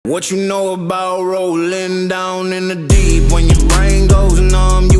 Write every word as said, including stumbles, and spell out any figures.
What you know about rolling down in the deep? When your brain goes numb,